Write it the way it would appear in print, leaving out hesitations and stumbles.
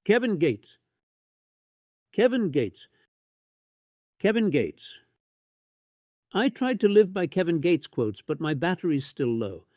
Kevin Gates. Kevin Gates. Kevin Gates. I tried to live by Kevin Gates quotes, but my battery's still low.